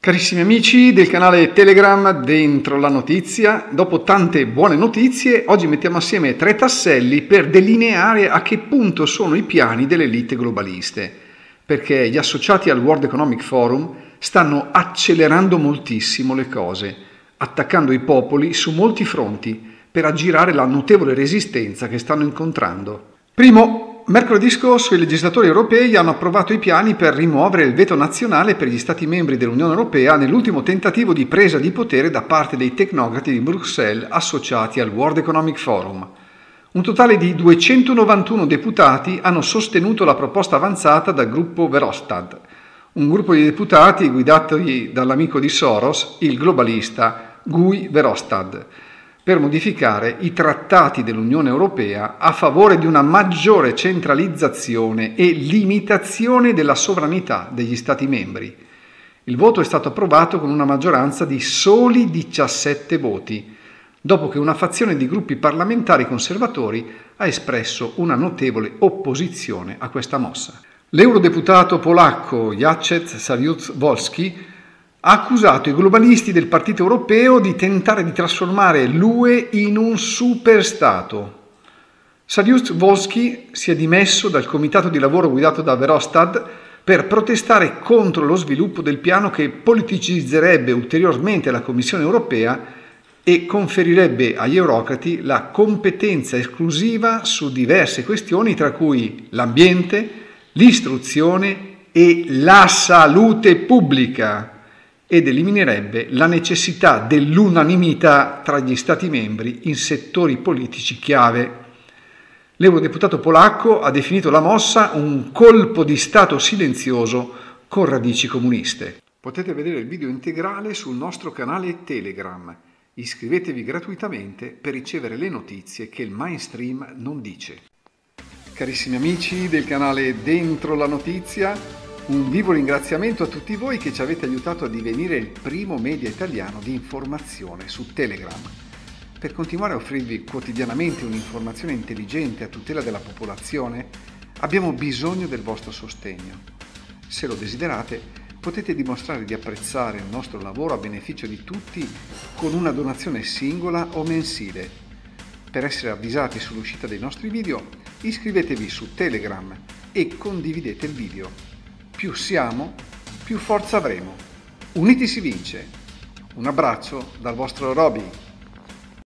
Carissimi amici del canale Telegram Dentro la Notizia, dopo tante buone notizie, oggi mettiamo assieme 3 tasselli per delineare a che punto sono i piani delle elite globaliste, perché gli associati al World Economic Forum stanno accelerando moltissimo le cose, attaccando i popoli su molti fronti per aggirare la notevole resistenza che stanno incontrando. Primo, mercoledì scorso i legislatori europei hanno approvato i piani per rimuovere il veto nazionale per gli Stati membri dell'Unione Europea nell'ultimo tentativo di presa di potere da parte dei tecnocrati di Bruxelles associati al World Economic Forum. Un totale di 291 deputati hanno sostenuto la proposta avanzata dal gruppo Verhofstadt, un gruppo di deputati guidato dall'amico di Soros, il globalista Guy Verhofstadt, per modificare i trattati dell'Unione Europea a favore di una maggiore centralizzazione e limitazione della sovranità degli Stati membri. Il voto è stato approvato con una maggioranza di soli 17 voti, dopo che una fazione di gruppi parlamentari conservatori ha espresso una notevole opposizione a questa mossa. L'eurodeputato polacco Jacek Saryusz-Wolski ha accusato i globalisti del Partito Europeo di tentare di trasformare l'UE in un superstato. Saryusz-Wolski si è dimesso dal comitato di lavoro guidato da Verhofstadt per protestare contro lo sviluppo del piano che politicizzerebbe ulteriormente la Commissione Europea e conferirebbe agli eurocrati la competenza esclusiva su diverse questioni, tra cui l'ambiente, l'istruzione e la salute pubblica, ed eliminerebbe la necessità dell'unanimità tra gli Stati membri in settori politici chiave. L'eurodeputato polacco ha definito la mossa un colpo di Stato silenzioso con radici comuniste. Potete vedere il video integrale sul nostro canale Telegram. Iscrivetevi gratuitamente per ricevere le notizie che il mainstream non dice. Carissimi amici del canale Dentro la Notizia, un vivo ringraziamento a tutti voi che ci avete aiutato a divenire il primo media italiano di informazione su Telegram. Per continuare a offrirvi quotidianamente un'informazione intelligente a tutela della popolazione, abbiamo bisogno del vostro sostegno. Se lo desiderate, potete dimostrare di apprezzare il nostro lavoro a beneficio di tutti con una donazione singola o mensile. Per essere avvisati sull'uscita dei nostri video, iscrivetevi su Telegram e condividete il video. Più siamo, più forza avremo. Uniti si vince. Un abbraccio dal vostro Roby.